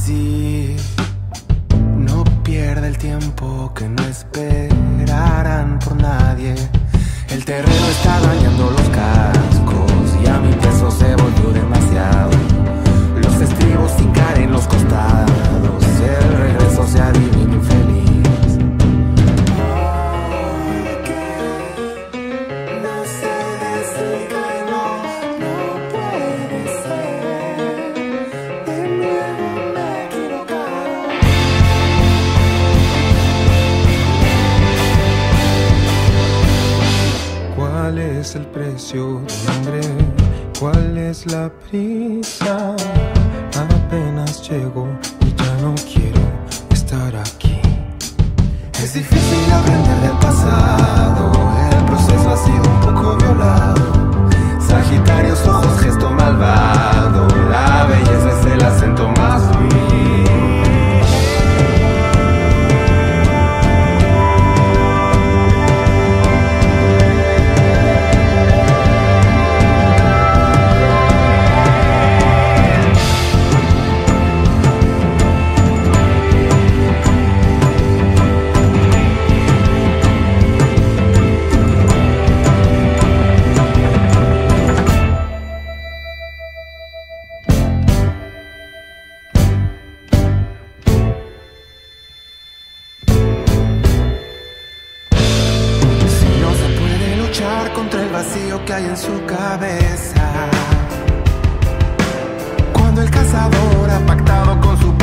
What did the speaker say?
así. No pierde el tiempo, que no esperarán por nadie. El terreno está dañando los cascos y a mi peso se volvió demasiado. Los estribos hincar en los costados, el regreso se adivina infeliz. ¿Cuál es el precio del hambre? ¿Cuál es la prisa? Apenas llego y ya no quiero estar aquí. Es difícil aprender del pasado, el proceso ha sido un poco violado. Sagitarios, ojos, gesto malvado, la belleza es el acento más vil. Contra el vacío que hay en su cabeza, cuando el cazador ha pactado con su